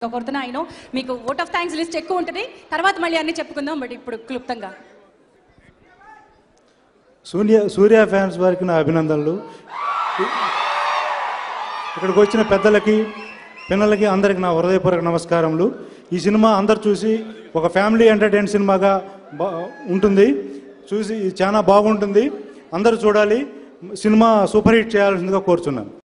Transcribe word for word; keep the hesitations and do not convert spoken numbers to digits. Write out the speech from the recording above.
కొడుతున్నా అయినో మీకు vote of thanks list ఎక్కువ ఉంటుంది, తర్వాత మళ్ళీ అన్ని చెప్పుకుందాం. బట్ ఇప్పుడు క్లుప్తంగా సూర్య సూర్య ఫ్యాన్స్ వారికి నా అభినందనలు. ఇక్కడికి వచ్చిన పెద్దలకి పిల్లలకి అందరికి నా హృదయపూర్వక నమస్కారములు. ఈ సినిమా అందరు చూసి ఒక ఫ్యామిలీ ఎంటర్టైన్ సినిమాగా బా ఉంటుంది, చూసి చాలా బాగుంటుంది, అందరూ చూడాలి. సినిమా సూపర్ హిట్ చేయాల్సిందిగా కోరుచున్నాను.